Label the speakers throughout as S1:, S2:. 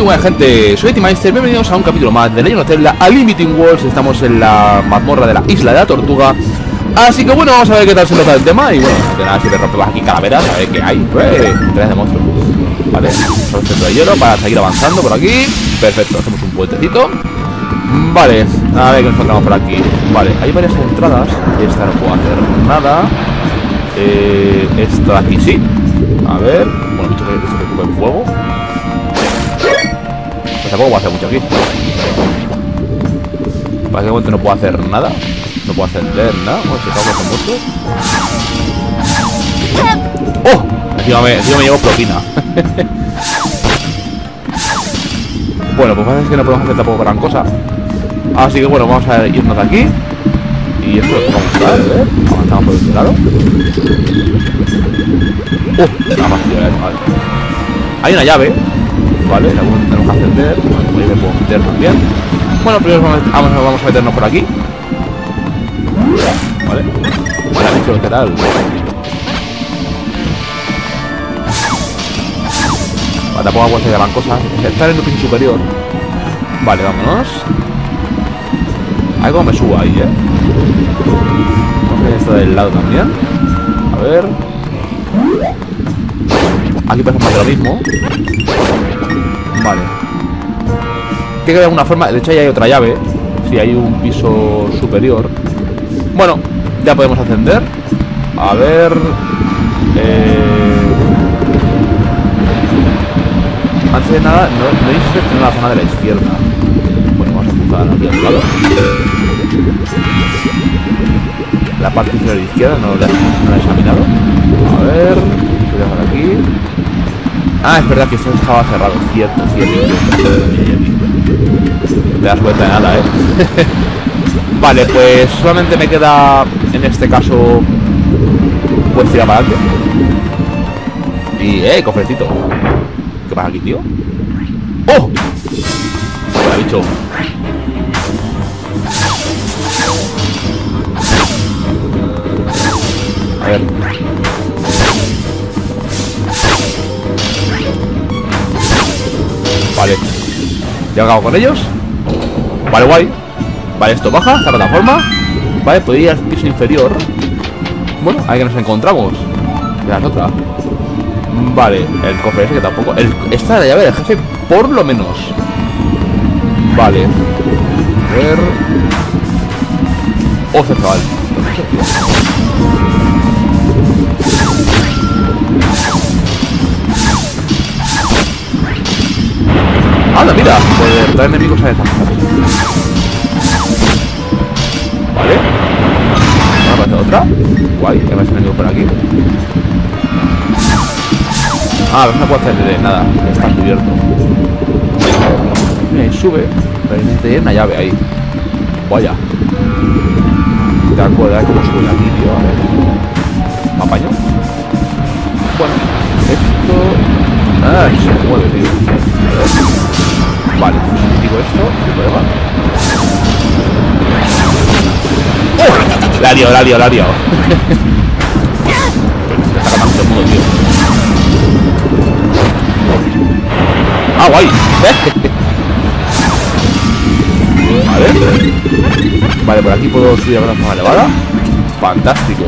S1: buena gente, soy Timaister, bienvenidos a un capítulo más de Legend of Zelda Unlimited Worlds. Estamos en la mazmorra de la isla de la tortuga. Así que bueno, vamos a ver qué tal se nota el tema. Y bueno, de nada, si me rompemos aquí calaveras, a ver qué hay. Tres de monstruos. Vale, solo centro de hielo para seguir avanzando por aquí. Perfecto, hacemos un puentecito. Vale, a ver qué nos encontramos por aquí. Vale, hay varias entradas. Esta no puedo hacer nada. Esto de aquí sí. A ver, bueno, esto se preocupa en fuego. Pues tampoco puedo hacer mucho aquí. Para que momento no puedo hacer nada. No puedo ascender nada. Bueno, si acabo con monstruos. ¡Oh! Encima me llevo propina. Bueno, pues parece que no podemos hacer tampoco gran cosa. Así que bueno, vamos a irnos de aquí. Y esto lo podemos buscar, a ver. Avanzamos por este lado. Nada más, vale. Hay una llave. Vale, en algún momento tenemos que ascender. Bueno, por ahí me puedo meter también. Bueno, primero vamos a meternos por aquí. Vale. Bueno, dicho, ¿qué tal? Vale, tampoco hago hacer gran cosa. Estar en el piso superior. Vale, vámonos. Algo me subo ahí, Vamos a ver esto del lado también. A ver. Aquí pasa más de lo mismo. Vale. Tiene que haber alguna forma. De hecho, ahí hay otra llave. Si hay un piso superior. Bueno, ya podemos ascender. A ver. Antes de nada, no hay que tener la zona de la izquierda. Bueno, vamos a apuntar aquí al lado. La parte inferior de la izquierda no la he examinado. A ver. Voy a dejar aquí. Ah, es verdad que esto estaba cerrado. Cierto. No te das cuenta de nada, Vale, pues solamente me queda, en este caso, pues tirar para adelante. Y, cofrecito. ¿Qué pasa aquí, tío? ¡Oh! Hola, bicho. A ver. Vale. Ya acabo con ellos. Vale, guay. Vale, esto baja, esta plataforma. Vale, puede ir al piso inferior. Bueno, ahí que nos encontramos. Ya es otra. Vale, el cofre ese que tampoco. Esta es la llave del jefe, por lo menos. Vale. A ver. ¡Ostras, chaval! ¡Hala, mira! Pues traer enemigos a esa. Vale. Ahora pasa otra. Guay, hay más enemigos por aquí. Ah, a ver, no puedo hacer nada. Está cubierto. Mira, ahí sube. Pero necesitaría una llave ahí. Vaya. De acuerdo, a ver cómo sube aquí, tío. A ver. ¿Me apaño? Bueno, esto. Ah, se mueve, tío. A ver. Vale, pues digo esto, sin problema. ¡Oh! La ha liado. Te está ganando el mundo, tío. ¡Ah, guay! Vale, por aquí puedo subir a una zona elevada. Fantástico.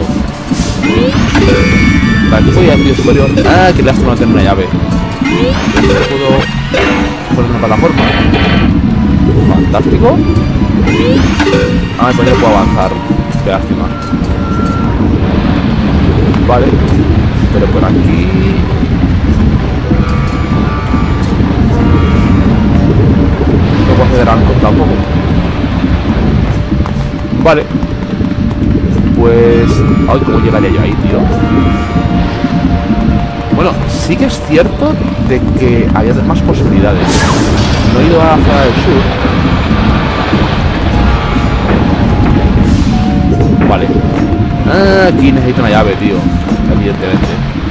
S1: Vale, aquí voy al piso superior. Ah, que lástima no tener una llave. Puedo poner una plataforma. Fantástico. Ah, pues ya puedo avanzar. Qué lástima. Vale. Pero por aquí. No puedo hacer algo tampoco. Vale. Pues. Ay, ¿cómo llegaría yo ahí, tío? Bueno, sí que es cierto de que había más posibilidades. No he ido a la zona del sur. Vale. Ah, aquí necesito una llave, tío. Evidentemente.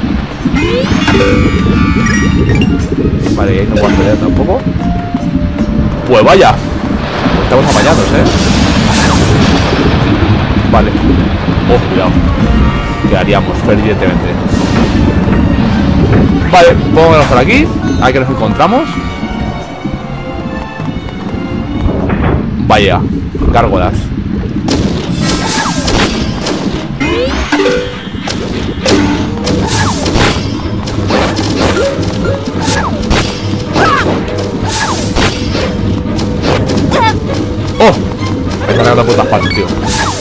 S1: Vale, y ahí no puedo acceder tampoco. Pues vaya. Estamos apañados, Vale. Oh, cuidado. Quedaríamos, evidentemente. Vale, pongámonos por aquí. Aquí nos encontramos. Vaya, gárgolas. ¡Oh! Me he cargado por todas partes, tío.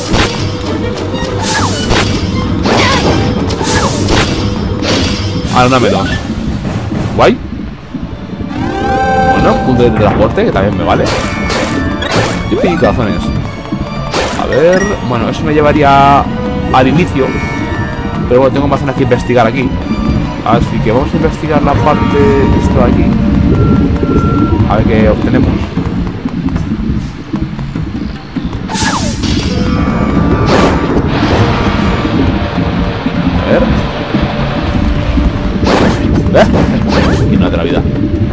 S1: Ahora una menos. Guay. Bueno, punto de transporte, que también me vale. Yo pedí corazones. A ver... Bueno, eso me llevaría al inicio. Pero bueno, tengo más zonas que investigar aquí. Así que vamos a investigar la parte de esto de aquí. A ver qué obtenemos. A ver. Y no de la vida.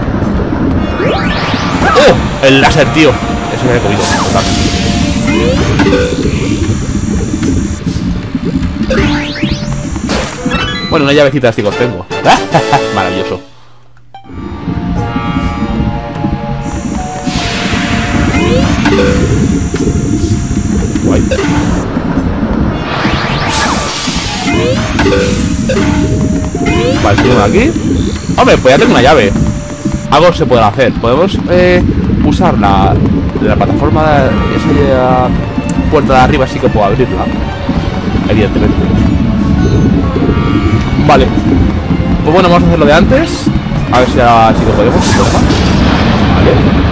S1: ¡Oh! El láser, tío. Eso me he comido. Bueno, una llavecita así que os tengo. Maravilloso. Guay. Vale, tengo aquí. Hombre, pues ya tengo una llave. Algo se puede hacer. Podemos usar la plataforma de esa puerta de arriba, sí que puedo abrirla. Evidentemente. Vale. Pues bueno, vamos a hacer lo de antes. A ver si ahora sí que podemos. Vale.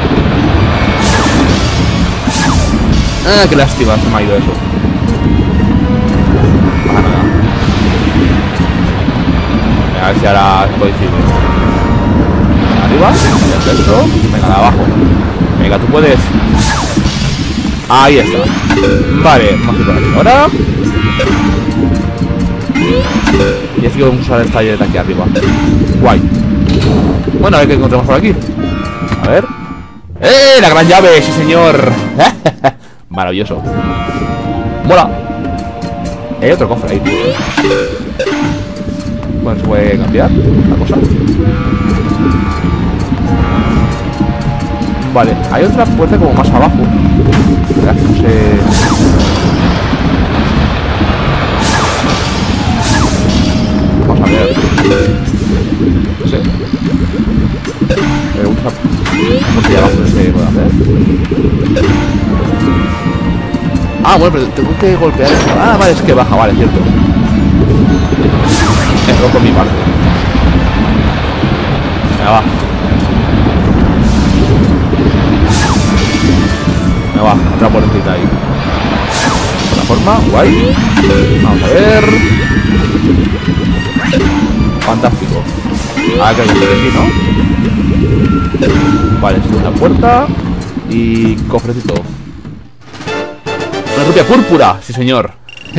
S1: Ah, qué lástima, se me ha ido eso. Ah, nada. A ver si ahora coincide. Arriba, perfecto. Venga, de abajo. Venga, tú puedes. Ahí está. Vale, vamos a ir por aquí ahora. Y así que vamos a usar esta llave de aquí arriba. Guay. Bueno, a ver qué encontramos por aquí. A ver. ¡Eh! ¡La gran llave! ¡Sí, señor! Maravilloso. ¡Mola! Hay otro cofre ahí. Bueno, se puede cambiar la cosa. Vale, hay otra puerta como más abajo. No sé. Vamos a ver. No sé. Porque abajo no se puede hacer. Ah, bueno, pero tengo que golpear eso. Ah, vale, es que baja, vale, cierto. He roto mi parte. Venga, va. Venga, va, otra puertecita ahí. Plataforma, guay. Vamos a ver. Fantástico. Ah, que hay que aquí, ¿no? Vale, segunda puerta. Y cofrecito. Una rupia púrpura, sí señor.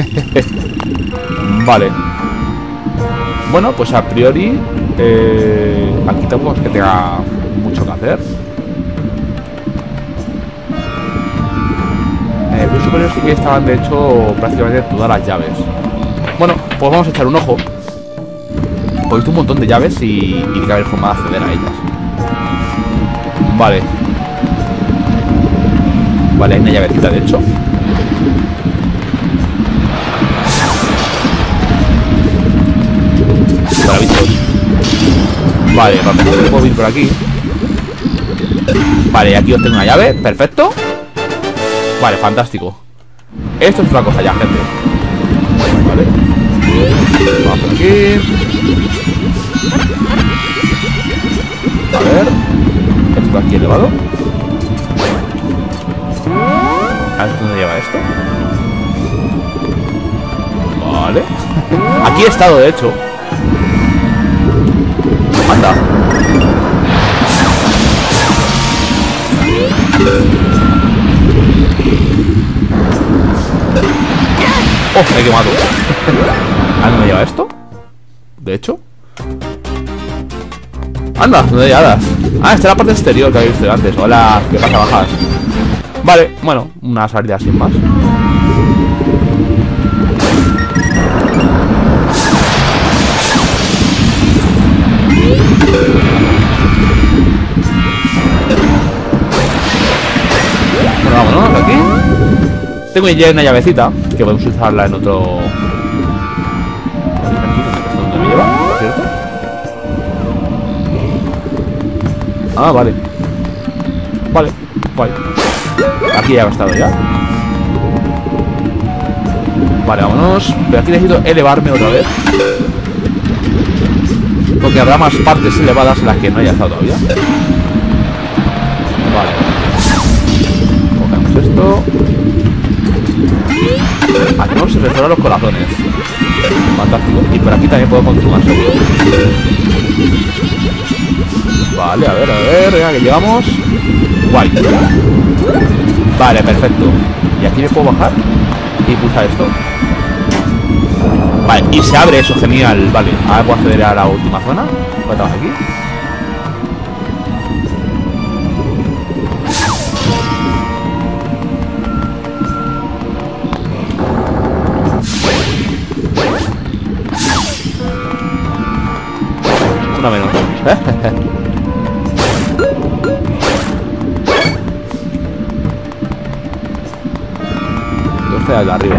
S1: Vale. Bueno, pues a priori aquí tampoco es que tenga mucho que hacer. Los superiores sí que estaban de hecho prácticamente todas las llaves. Bueno, pues vamos a echar un ojo. He visto un montón de llaves y tiene que haber forma de acceder a ellas. Vale. Vale, hay una llavecita de hecho. Vale, para empezar puedo ir por aquí. Vale, aquí os tengo una llave, perfecto. Vale, fantástico. Esto es otra cosa ya, gente. Vale. Vamos por aquí. A ver. Esto aquí elevado. A ver dónde lleva esto. Vale. Aquí he estado, de hecho. Anda. Oh, me he quemado. ¿A dónde me lleva esto? De hecho. Anda, ¿dónde llevas? Ah, esta es la parte exterior que habéis visto antes. Hola, ¿qué pasa, bajas? Vale, bueno, una salida sin más. Bueno, vámonos. Tengo ya una llavecita que podemos usarla en otro... ¿Dónde me lleva? ¿Por cierto? Ah, vale. Vale, guay. Aquí ya he gastado ya. Vale, vámonos. Pero aquí necesito elevarme otra vez, porque habrá más partes elevadas en las que no haya estado todavía. Vale. Cogemos esto. Aquí no se restauran los corazones. Fantástico. Y por aquí también puedo continuar, seguro. Vale, a ver, venga, que llegamos. Guay. Vale, perfecto. Y aquí me puedo bajar y pulsar esto. Vale, y se abre eso, genial. Vale, ahora puedo acceder a la última zona. ¿Cuál estamos aquí? Una menos. Entonces de arriba.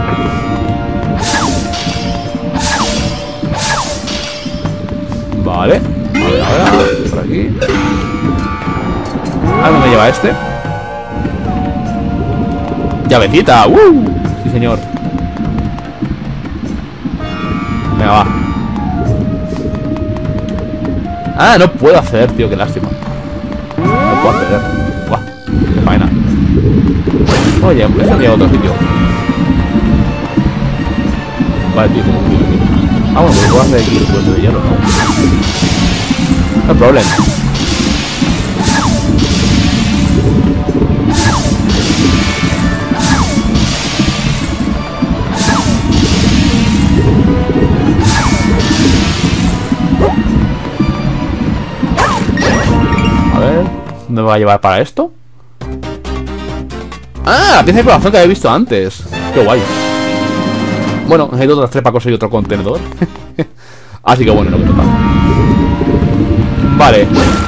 S1: Vale. A ver, por aquí. ¿A dónde me lleva este? ¡Llavecita! Sí, señor. Venga, va. Ah, no puedo acceder, tío, qué lástima. No puedo acceder. Buah, qué faena. Oye, esto llega a otro sitio. Vale, tío, como un tío aquí. Ah, bueno, pues puedo hacer aquí el puente de hielo, ¿no? No hay problema. A ver, ¿me va a llevar para esto? ¡Ah! La pieza de corazón que había visto antes. ¡Qué guay! Bueno, necesito otras 3 para conseguir otro contenedor. Así que bueno, lo que toca. Vale.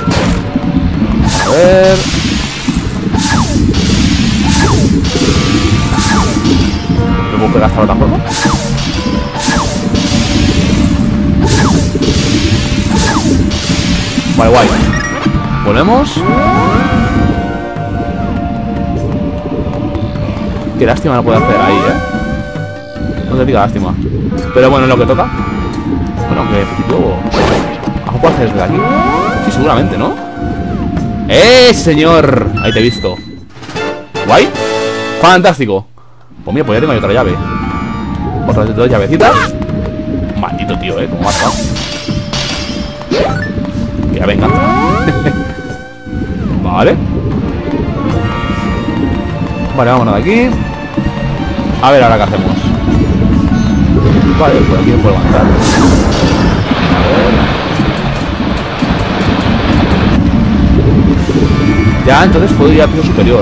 S1: A ver. ¿Me puedo pegar hasta la otra forma? Vale, guay. Volvemos. Qué lástima no puedo hacer ahí, no te diga lástima. Pero bueno, es lo que toca. Bueno, aunque positivo. ¿Algo puedo hacer desde aquí? Sí, seguramente, ¿no? Señor! Ahí te he visto. ¿Guay? ¡Fantástico! Pues mira, pues ya tengo ahí otra llave. Otras 2 llavecitas. Maldito tío, como marca. Que ya venga. Vale. Vale, vámonos de aquí. A ver ahora qué hacemos. Vale, por aquí me puedo levantar. A ver. Ya, entonces puedo ir al piso superior,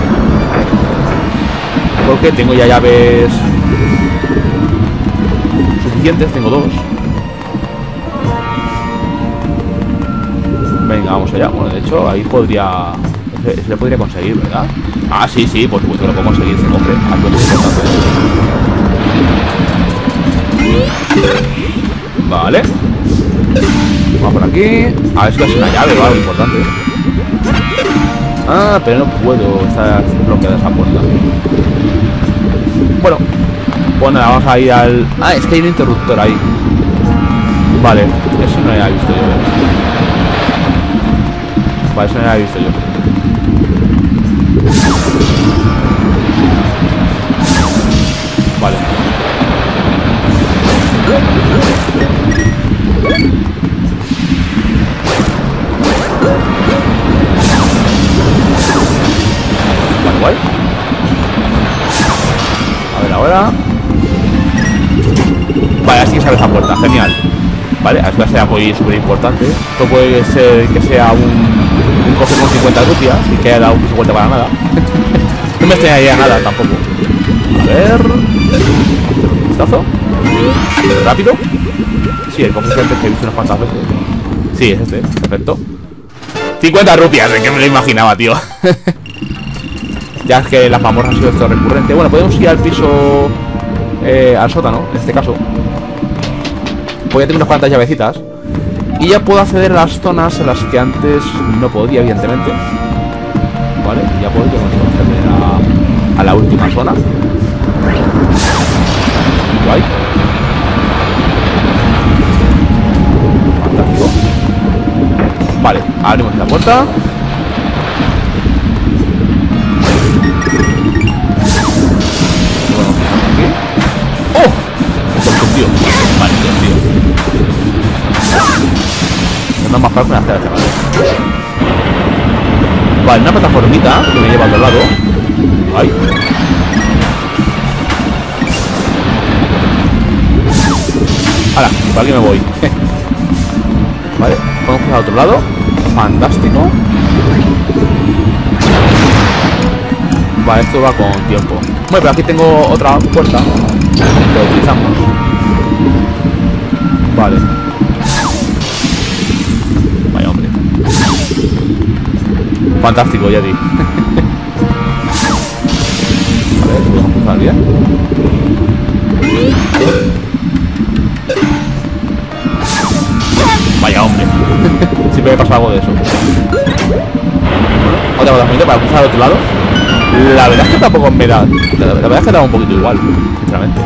S1: porque tengo ya llaves suficientes, tengo 2. Venga, vamos allá. Bueno, de hecho, ahí podría... Se le podría conseguir, ¿verdad? Ah, sí, sí, por supuesto que lo puedo conseguir, se cofre. Algo muy importante. Vale. Vamos por aquí. A ver si va a ser una llave o algo importante. Ah, pero no puedo. Está bloqueada esa puerta. Bueno. Pues nada, vamos a ir al... Ah, es que hay un interruptor ahí. Vale, eso no lo había visto yo. Vale, eso no lo había visto yo. Vale. Vale, guay. A ver ahora. Vale, así que se abre esa puerta, genial. Vale, esto va a ser algo súper importante. Esto puede ser que sea un cofre con 50 rupias y que haya dado un vuelta para nada. No me extrañaría nada tampoco. A ver. Un vistazo. Rápido. Sí, el cofre que he visto unas cuantas veces. Sí, es este, perfecto. 50 rupias, de que me lo imaginaba, tío. Ya es que las mazmorras han sido esto recurrente. Bueno, podemos ir al piso, al sótano, en este caso. Pues ya tengo unas cuantas llavecitas. Y ya puedo acceder a las zonas en las que antes no podía, evidentemente. Vale, ya puedo acceder a la última zona. Guay. Fantástico. Vale, abrimos la puerta. Bueno, aquí. ¡Oh! Tío. Vale, tío. No es más fácil hacer este, ¿vale? Vale, una plataformita que me lleva al otro lado. Ahí. ¡Hala! ¿Para qué me voy? Vale, podemos pasar al otro lado. Fantástico. Vale, esto va con tiempo. Bueno, pero aquí tengo otra puerta que utilizamos. Vale. Vaya hombre. Fantástico, ya di. Vale, vamos a empezar bien. Vaya hombre. Siempre me pasa algo de eso. Otra plataforma para cruzar al otro lado. La verdad es que tampoco me da. La verdad es que da un poquito igual, sinceramente.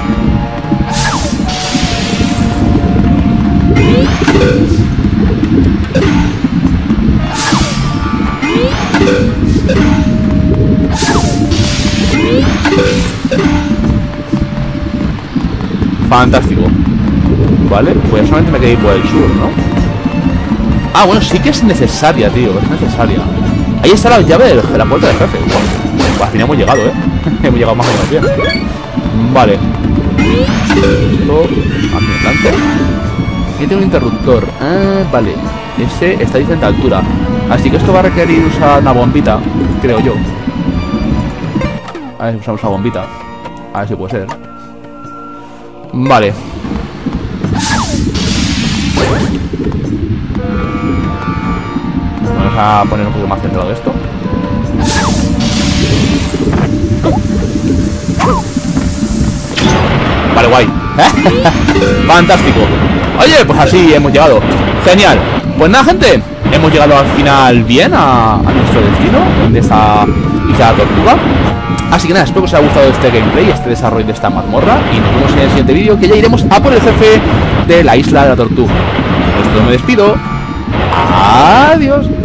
S1: Fantástico. Vale, pues solamente me quedé por el sur, ¿no? Ah, bueno, sí que es necesaria, tío. Es necesaria. Ahí está la llave de la puerta del jefe. Bueno, pues al final hemos llegado, ¿eh? Hemos llegado más o menos bien. Vale. Esto aquí adelante. Aquí tengo un interruptor. Ah, vale. Ese está a diferente altura. Así que esto va a requerir usar una bombita, creo yo. A ver si usamos una bombita. A ver si puede ser. Vale. Vamos a poner un poquito más centrado esto. Vale, guay. Fantástico. Oye, pues así hemos llegado. Genial. Pues nada, gente, hemos llegado al final bien a nuestro destino, de esta isla de Tortuga. Así que nada, espero que os haya gustado este gameplay, este desarrollo de esta mazmorra. Y nos vemos en el siguiente vídeo, que ya iremos a por el jefe de la isla de la Tortuga. Pues me despido. Adiós.